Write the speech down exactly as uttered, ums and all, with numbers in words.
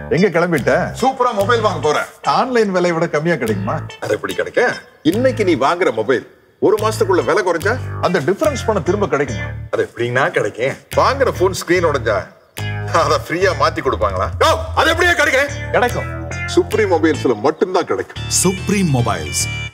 எங்க கிளம்பிட்ட? சூப்பரா மொபைல் வாங்க போறேன். ஆன்லைன் விலை விட கம்மியா கிடைக்குமா? அது எப்படி கிடைக்க? இன்னைக்கு நீ வாங்குற மொபைல் ஒரு மாசத்துக்குள்ள விலை குறைஞ்சா அந்த டிஃபரன்ஸ் பண்ண திரும்ப கிடைக்குமா? அது எப்படின்னா கிடைக்கும். வாங்குற போன் ஸ்கிரீன் உடைஞ்சா அத ஃப்ரீயா மாத்தி கொடுப்பாங்களா? அது எப்படியே கிடைக்கும்? கிடைக்கும். சுப்ரீம் மொபைல்ஸ்ல மட்டும்தான் கிடைக்கும். Supreme mobiles